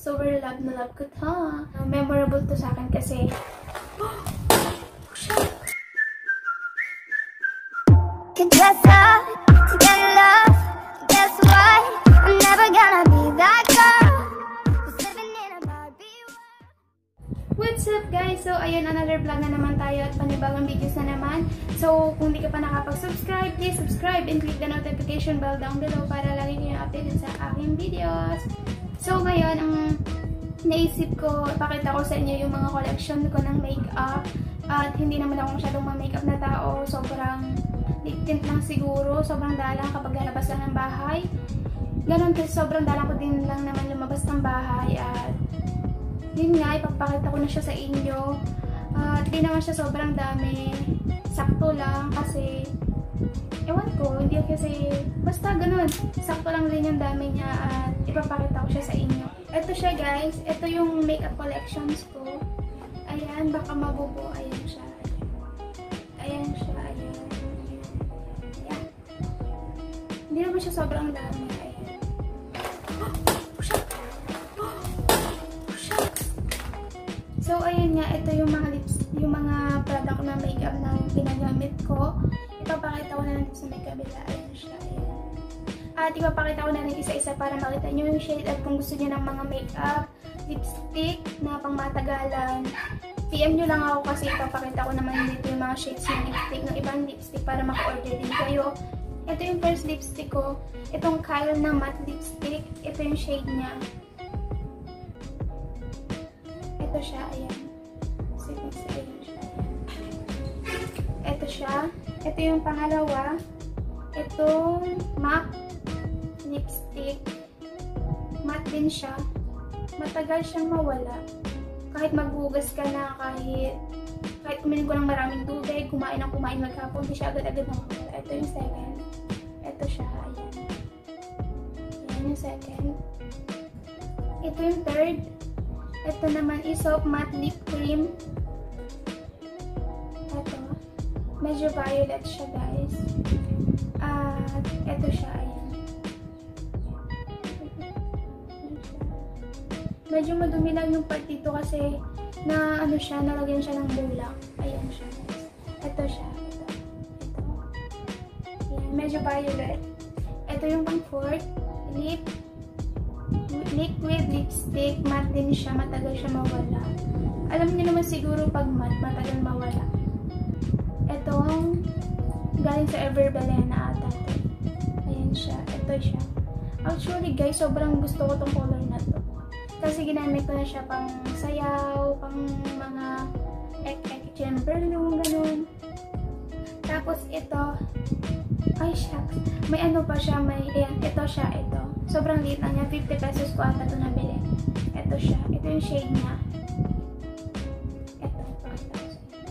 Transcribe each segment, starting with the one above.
Super love na love ko to. Memorable to sa akin kasi Can dress up to get love. Guess what? I'm never gonna be that girl who's living in a Barbie world. What's up guys? So ayun, another vlog na naman tayo at panibagong videos na naman. So kung di ka pa nakapag-subscribe, please subscribe and click the notification bell down below para lagi kayong updated sa aking videos. So ngayon, ang naisip ko, ipakita ko sa inyo yung mga collection ko ng makeup. At hindi naman ako masyadong makeup na tao. Sobrang lip tint lang siguro. Sobrang dalang kapag lalabas lang ng bahay. Ganon kasi sobrang dalang ko din lang naman lumabas ng bahay. At yun nga, ipapakita ko na siya sa inyo. At di naman siya sobrang dami. Sakto lang kasi ewan ko, hindi kasi basta ganun. Sakto lang din yung dami niya at ipapakita ko siya sa inyo. Ito siya guys. Ito yung makeup collections ko. Ayan, baka mabubo. Ayan siya. Ayan siya. Ayan. Ayan. Hindi naman siya sobrang dami. Ayan. So, ayan nga. Ito yung mga lips, yung mga product na makeup na ginagamit ko. Ipapakita ko na lang sa may kabila. Ayan siya. Ayan. At ipapakita ko na lang isa-isa para makita nyo yung shade at kung gusto nyo ng mga makeup, lipstick na pang matagalan. PM nyo lang ako kasi ipapakita ko naman dito yung mga shades ng lipstick, ng ibang lipstick para maka-order din kayo. Ito yung first lipstick ko. Itong Kyle na matte lipstick. Ito yung shade niya. Ito siya, ayan. Ayan siya, ayan. Ito siya. Ito yung pangalawa. Itong MAC lipstick. Matte din siya. Matagal siyang mawala. Kahit maghugas ka na, kahit uminom ko ng maraming tubig, kumain ng kumain maghapon, hindi siya agad-agad mawala. Ito yung second. Ito siya, ayan. Ayan yung second. Ito yung third. Ito naman is soap matte lip cream. Ito. Medyo violet siya, guys. At ito siya, ayan. Medyo madumi lang yung part dito kasi na ano siya, nalagyan siya ng bulak. Ayan siya, guys. Ito siya. Ito. Ayan, medyo violet. Ito yung pang fourth. Liquid lipstick. Matte din siya. Matagal siya mawala. Alam niyo naman siguro pag matte, matagal mawala. Itong galing sa Everbelena ata. Ayan siya. Ito siya. Actually guys, sobrang gusto ko tong color na to. Kasi ginamit ko na siya pang sayaw, pang mga chamberlain, ganun. Tapos ito, ay shucks, may ano pa siya, may, ayan, ito siya, ito. Sobrang liit lang niya, 50 pesos ko ata ito nabili. Ito siya, ito yung shade niya. Ito, pakita ko sa inyo.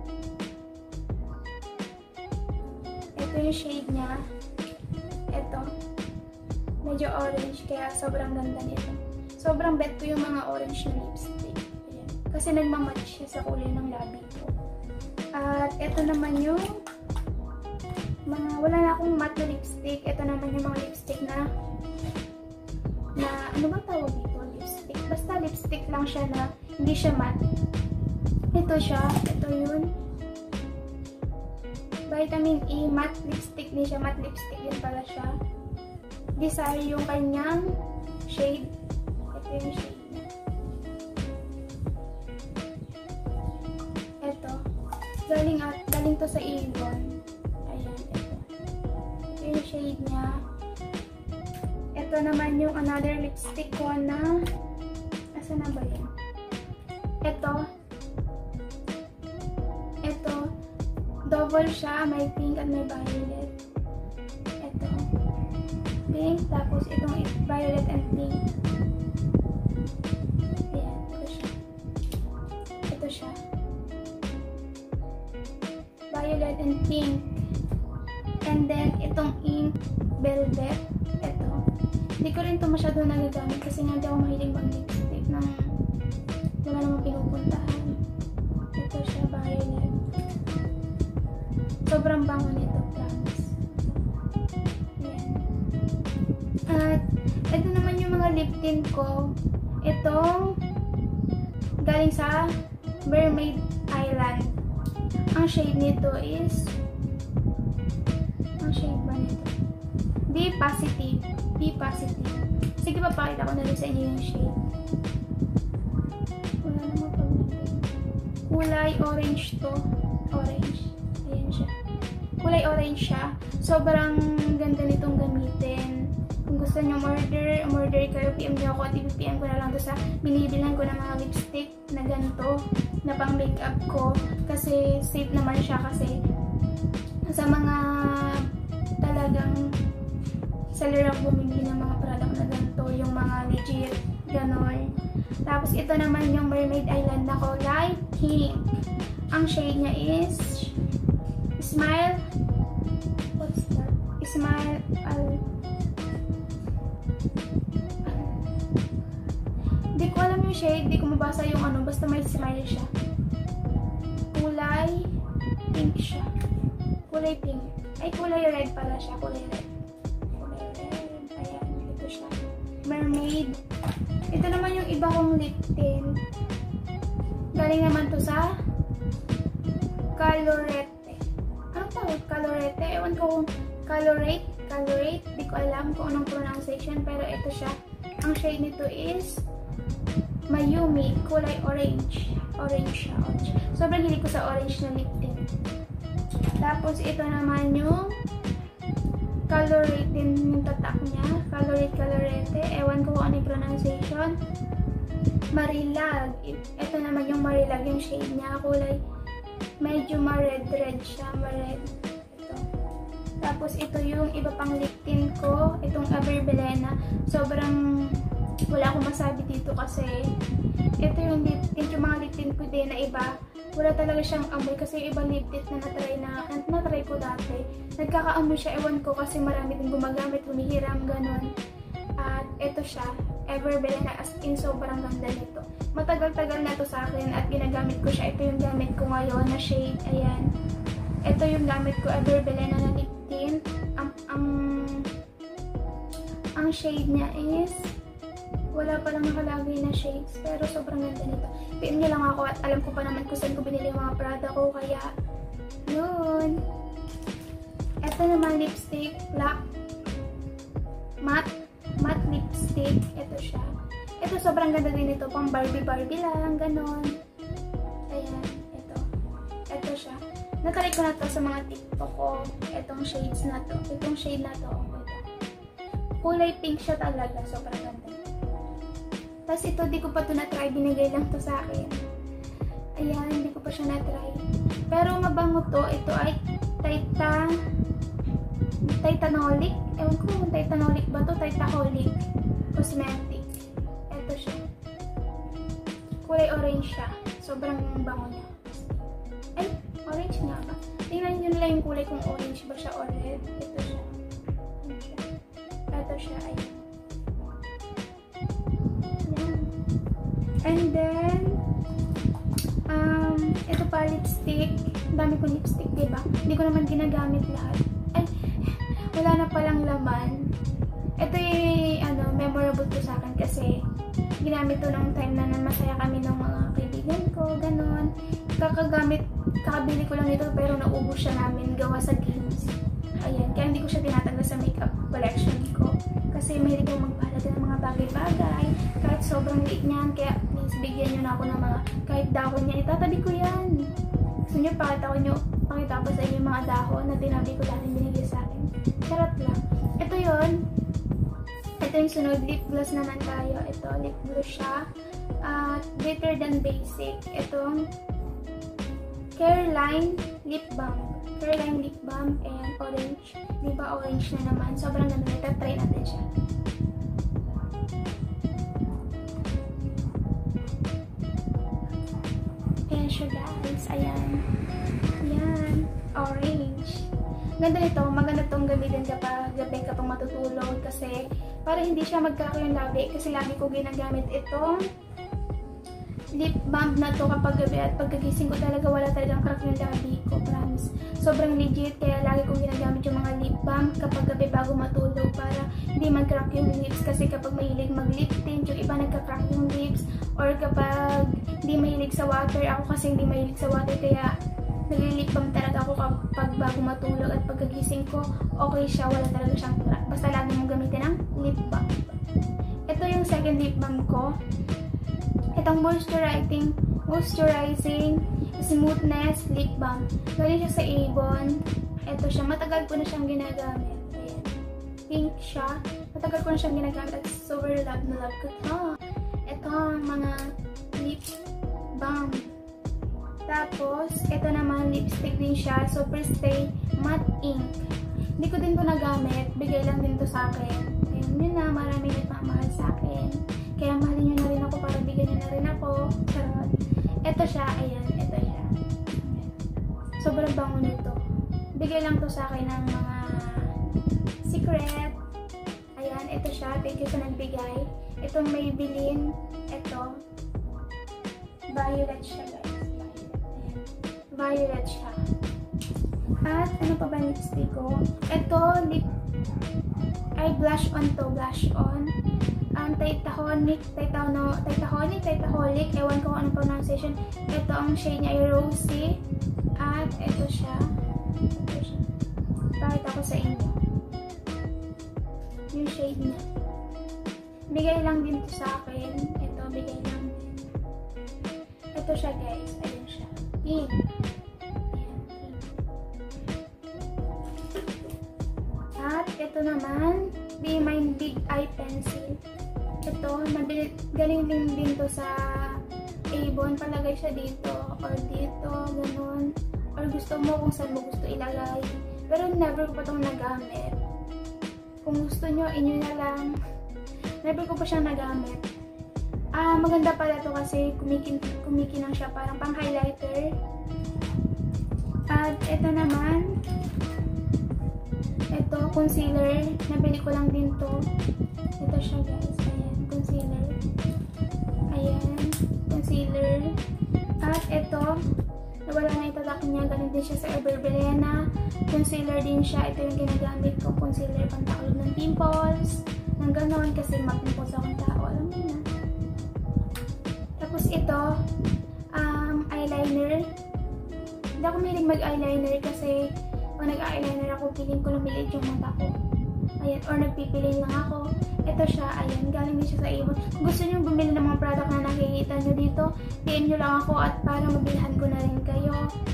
Ito yung shade niya. Ito. Medyo orange, kaya sobrang ganda nito. Sobrang bet ko yung mga orange na lipstick. Ayan. Kasi nagmamatch siya sa kulay ng labi ko. At ito naman yung mga, wala na akong matte na lipstick. Ito naman yung mga lipstick na ano bang tawag dito? Lipstick. Basta lipstick lang siya na hindi siya matte. Ito siya. Ito yun. Vitamin E matte lipstick din siya. Matte lipstick din pala siya. Desire yung kanyang shade. Ito yung shade niya. Ito. Galing to sa Avon. Ayan, ito. Ito yung shade niya. Ito naman yung another lipstick ko na asa na ba yan? Ito. Ito. Double siya. May pink at may violet. Ito. Pink. Tapos itong violet and pink. Siya. Violet and pink. And then, itong ink velvet. Ito. Hindi ko rin ito masyado nagagamit kasi nga hindi ako mahilig mag-lipstick ng wala namang pinupuntahan. Ito siya, violet. Sobrang bango nito, promise. Ayan. At, ito naman yung mga lip tint ko. Itong galing sa Mermaid Island. Ang shade nito is, ang shade ba nito? Be Positive. Be Positive. Sige, papakita ko na rin sa inyo yung shade. Wala naman pag kulay orange to. Orange. Ayan siya. Kulay orange siya. Sobrang ganda nitong gamitin. Kung gusto nyo order kayo, PM nyo ako at i-PM ko na lang to sa binibilan ko ng mga lipstick na ganito, na pang makeup ko. Kasi safe naman siya, kasi sa mga talagang seller ang bumili ng mga product na ganito, yung mga legit, ganon. Tapos ito naman yung Mermaid Island na kulay pink. Ang shade niya is Smile. What's that? Smile. Di ko alam yung shade, di ko mabasa yung ano, basta may smile siya. Kulay pink siya. Kulay pink. Ay, kulay red pala siya. Kulay red. Kulay red. Ayan, ito siya. Mermaid. Ito naman yung iba kong lip tint. Galing naman to sa Colorete. Anong tawag? Colorete? Ewan ko kung Colorate. Colorate. Di ko alam kung anong pronunciation, pero ito siya. Ang shade nito is Mayumi. Kulay orange. Orange siya. Orange. Sobrang hilig ko sa orange na lip tint. Tapos ito naman yung Colorate din yung tatak niya. Colorete. Ewan ko kung ano yung pronunciation. Marilag. Ito naman yung Marilag, yung shade niya. Kulay medyo ma-red siya. Ma-red. Ito. Tapos ito yung iba pang lip tint ko. Itong Averbelena. Sobrang wala akong masabi dito kasi ito yung lip tint, yung mga lip tint ko din na iba. Wala talaga siyang amoy kasi yung ibang lip tint na natry ko dati. Nagkakaamoy siya, ewan ko kasi marami din gumagamit, humihiram, ganon. At ito siya, Everbelena, as in sobrang ganda nito. Matagal-tagal na to sa akin at ginagamit ko siya. Ito yung gamit ko ngayon na shade, ayan. Ito yung gamit ko, Everbelena na lip tint. Ang shade niya is wala pa lang nakalagay na shades, pero sobrang ganda nito. PM nyo lang ako at alam ko pa naman kung saan ko binili yung mga product ko, kaya yun. Ito naman lipstick, black matte lipstick. Ito siya. Ito sobrang ganda din ito, pang Barbie lang, ganon. Ayan, ito. Ito siya. Natry ko na to sa mga TikTok ko. Itong shades na to. Itong shade na to. Kulay pink siya talaga, sobrang ganda. Tapos ito, di ko pa ito na-try. Binigay lang to sa akin. Ayan, hindi ko pa siya na-try. Pero mabango to. Ito ay Titanolic. Ewan ko kung Titanolic ba to. Titaholic Cosmetic. Ito siya. Kulay orange siya. Sobrang bango niya. Ay, orange nga ba? Tingnan nyo nila yung kulay kung orange ba siya or red. Ito siya. Ito siya. Ayan. And then, ito pa lipstick. Dami kong lipstick, diba? Hindi ko naman ginagamit lahat. Ay, wala na palang laman. Ito yung, memorable to sa akin kasi ginamit to nung time na masaya kami ng mga kaibigan ko, ganon. Kakabili ko lang nito pero naubos siya namin gawa sa games. Ayan, kaya hindi ko siya tinatanggal sa makeup collection ko. Kasi mahilig akong magpahalaga ng mga bagay-bagay. Kahit sobrang liit niyan, kaya please bigyan nyo na ako ng mga kahit dahon niya. Itatabi ko yan. Gusto nyo, pakita ko sa inyo yung mga dahon na tinabi ko dati binigay sa akin. Charot lang. Ito yun. Ito yung sunod. Lip gloss naman tayo. Ito, lip gloss siya. Better Than Basic. Itong Careline Lip Balm. Careline Lip Balm and orange. Diba orange na naman? Sobrang ganda nito. Try natin siya. Ayan siya guys. Ayan. Ayan. Orange. Ganda nito. Maganda itong gamitin kapag gabi kapag matutulog. Kasi para hindi siya magkako yung labi. Kasi lagi ko ginagamit itong lip balm na to kapag gabi at pagkagising ko talaga wala talagang crack yung labi ko, promise. Sobrang legit, kaya lagi kong ginagamit yung mga lip balm kapag gabi bago matulog para hindi mag-crack yung lips. Kasi kapag mahilig mag-lip tint, yung iba nagka-crack yung lips, or kapag hindi mahilig sa water, ako kasi hindi mahilig sa water kaya nagli-lip balm talaga ako kapag bago matulog at pagkagising ko, okay siya, wala talaga siyang crack. Basta lagi mong gamitin ang lip balm. Ito yung second lip balm ko. Itong moisturizing smoothness lip balm. Galing siya sa Avon. Ito siya. Matagal ko na siyang ginagamit. Ayan. Pink siya. Matagal ko na siyang ginagamit at super love na love ko ito. Ito ang mga lip balm. Tapos, ito naman lipstick din siya. Super Stay Matte Ink. Hindi ko din ito nagamit. Bigay lang din ito sa akin. Ayun, yun na. Maraming nagmamahal sa akin. Kaya mahalin nyo na rin ako para bigyan nyo na rin ako. Charot. Ito siya. Ayan. Ito siya. Sobrang bango nito. Bigay lang to sa akin ng mga secret. Ayan. Ito siya. Thank you sa nagbigay. Itong Maybelline. Ito. Violet siya, guys. Ayan. Violet siya. At ano pa ba lipstick ko? Ito. Ay, blush on to. Blush on. Titaholic, ewan ko anong pronunciation. Ito ang shade niya ay rosy. At ito siya. Pakita ko sa inyo. Yung shade niya. Bigay lang din to sa akin. Ito, bigay lang din. Ito siya, guys. Ayun siya. Pink. Ayan, pink. At ito naman, Be My Big Eye Pencil. Ito, galing din to sa Avon. Palagay siya dito, or dito, ganun. Or gusto mo kung saan mo gusto ilagay. Pero never ko pa itong nagamit. Kung gusto nyo, inyo na lang. Never ko pa siyang nagamit. Maganda pala to kasi kumikinang siya, parang pang highlighter. At ito naman, ito, concealer. Nabili ko lang din to. Ito siya, guys. Ayan, concealer. Ayan, concealer. At ito, nawala na itatak niya. Ganun din siya sa Everbelena. Concealer din siya. Ito yung ginagamit ko. Concealer pantawag ng pimples. Nang gano'n kasi mag-pimples akong tao. Alam mo na. Tapos ito, eyeliner. Hindi ako mahilig mag-eyeliner kasi pag nag-eyeliner ako, feeling ko lumilit yung mata ko. Ayan, or nagpipilin lang ako. Ito siya, ayan, galing din siya sa Avon. Kung gusto nyo bumili ng mga product na nakikita nyo dito, PM nyo lang ako at para mabilhan ko na rin kayo.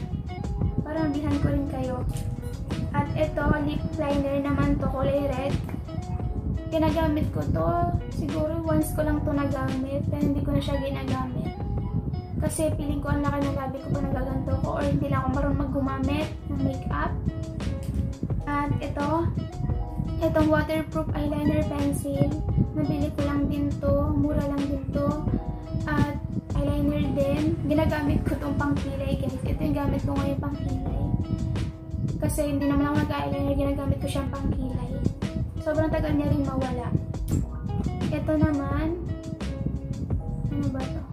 At ito, lip liner naman to, kulay red. Ginagamit ko to, siguro once ko lang to nagamit, pero hindi ko na siya ginagamit. Kasi feeling ko ang laki ng labi ko pa nagaganto ko, or hindi lang ako marunong maggumamit ng makeup. At itong waterproof eyeliner pencil, nabili ko lang din to, mura lang din to. At eyeliner din, ginagamit ko itong pangkilay, guys. Ito yung gamit ko ngayon pangkilay. Kasi hindi naman ako nag-eyeliner, ginagamit ko siyang pangkilay. Sobrang tagal niya rin mawala. Ito naman, ano ba to?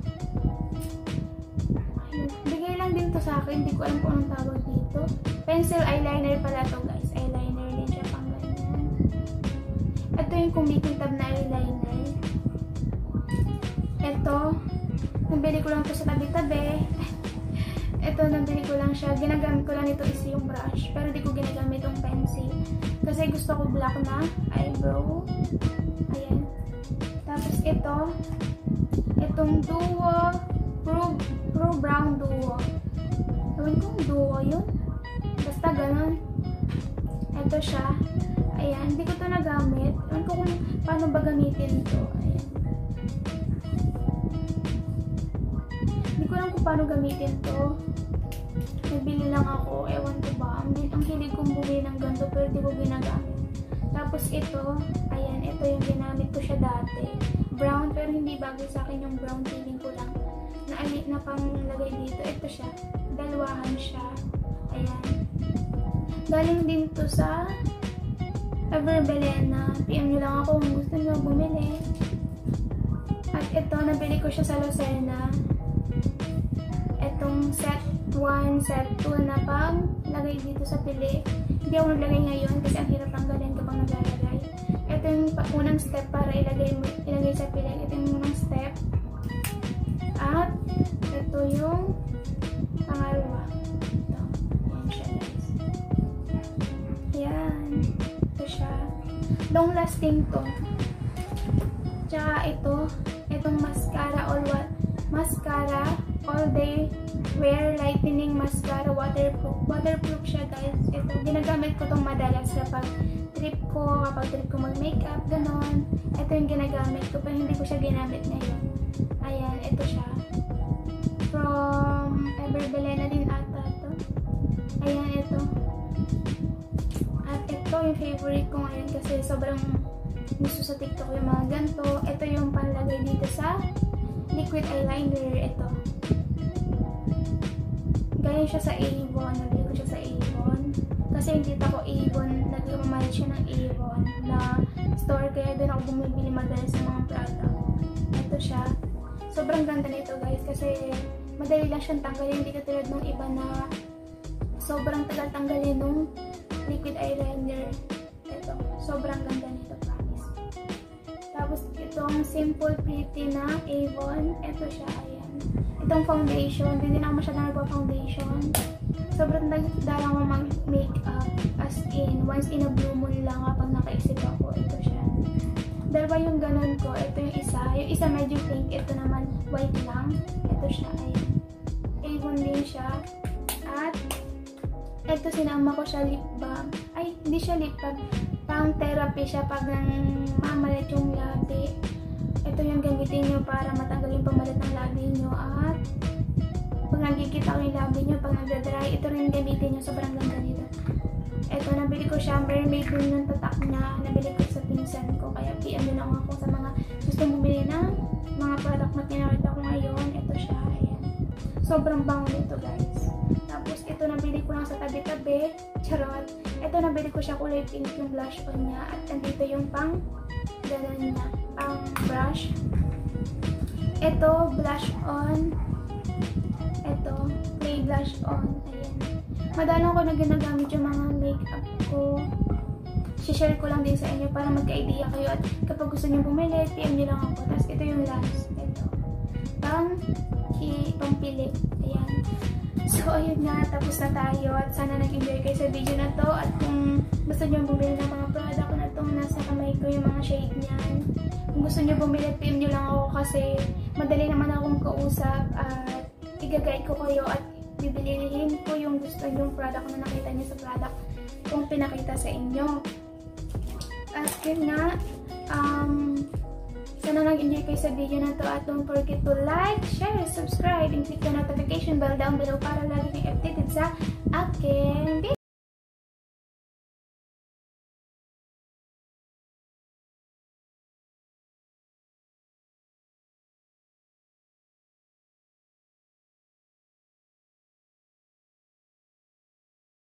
Bigay lang din to sa akin, hindi ko alam kung anong tawag dito. Pencil eyeliner pala to, guys. Eyeliner din siya pang ganyan. Ito yung kumikintab na eyeliner. Ito, nabili ko lang to sa tabi-tabi. Ito, nabili ko lang siya. Ginagamit ko lang ito is yung brush. Pero di ko ginagamit yung pencil. Kasi gusto ko black na eyebrow. Ayan. Tapos itong duo, Pro Brown Duo. Ewan kong duo yun. Basta ganun. Ito siya. Ayan. Hindi ko ito nagamit. Ewan ko kung paano ba gamitin ito. Ayan. Hindi ko alam kung paano gamitin ito. Nabili lang ako. Ewan ko ba. Ang hilig kong bumili ng ganito pero di ko ginagamit. Tapos ito. Ayan. Ito yung ginamit ko siya dati. Brown pero hindi bagay sa akin yung brown. Feeling ko lang na panglagay dito. Ito siya. Dalawahan siya. Ayan. Galing din to sa Everbelena. PM nyo lang ako kung gusto nyo bumili. At ito, nabili ko siya sa Lucena. etong set 1, set 2 na pang lagay dito sa pili. Hindi ako naglagay ngayon kasi ang hirap tanggalin kapag naglalagay. Ito yung unang step para ilagay sa pili. Ito yung unang step. At ito yung pangalawa. Ito. Yan siya guys. Yan. Ito siya. Long lasting to. Tsaka itong mascara all day wear lightening mascara, waterproof siya guys. Ito, ginagamit ko tong madalas kapag trip ko mag-makeup, ganon. Ito yung ginagamit ko, pero hindi ko siya ginamit ngayon. Ayan, ito siya. From Everbelena din ata ito. Ayan, ito. At ito yung favorite ko ngayon kasi sobrang gusto sa TikTok yung mga ganito. Ito yung panlagay dito sa liquid eyeliner. Ito. Galing siya sa Avon. Nabili ko siya sa Avon. Kasi yung tita ko Avon, nagmamalit siya ng Avon na store. Kaya doon ako bumibili madalas ng mga product. Ito siya. Sobrang ganda nito guys. Kasi madali lang siyang tanggalin. Hindi katulad ng iba na sobrang tagal tanggalin nung liquid eyeliner. Ito. Sobrang ganda nito promise. Tapos itong Simple Pretty na Avon. Ito siya. Ayan. Itong foundation, hindi na ako masyadong nagpa-foundation. Sobrang dalang mo mag-makeup. As in, once in a blue moon lang kapag nakaisip ako. Ito siya. Dalawa yung ganun ko. Ito yung isa. Yung isa medyo pink. Ito naman white lang. Ito siya. Ayan. Avon din siya. At ito sinama ko siya lip balm. Ay, hindi siya lip balm. Pang therapy siya pag mamalit yung labi. Ito yung gamitin nyo para matanggal yung pamalit ng labi nyo. At pag nagkikita ko yung labi nyo, pag nagdadry, ito rin gamitin nyo. Sobrang ganda nito. Ito, nabili ko siya. Mermaid din yung tatak niya. Nabili ko sa pinsan ko. Kaya PM din ako sa mga gusto bumili ng mga product na pinakita ko ngayon. Ito siya. Ayan. Sobrang bango nito guys. Tapos ito nabili ko lang sa tabi-tabi. Charot. Ito nabili ko siya kulay pink yung blush on niya. At andito yung pang gano'n niya. Pang brush. Ito, blush on. Ito, clay blush on. Ayan. Madalang ko na ginagamit yung mga makeup ko. share ko lang din sa inyo para magka-idea kayo. At kapag gusto nyo bumili, PM nyo lang ako. Tapos ito yung last. Ito. Pangpili. Ayan. So, ayun nga. Tapos na tayo. At sana nag-enjoy kayo sa video na to. At kung gusto nyo bumili ng mga product ko na itong nasa kamay ko, yung mga shade niyan. Kung gusto nyo bumili, PM nyo lang ako kasi madali naman akong kausap. At i-guide ko kayo at bibilihin ko yung gusto nyong product na nakita nyo sa product kung pinakita sa inyo. At yun nga, sana nag-enjoy kayo sa video na to at don't forget to like, share, subscribe, and click the notification bell down below para lagi kayo updated sa akin video.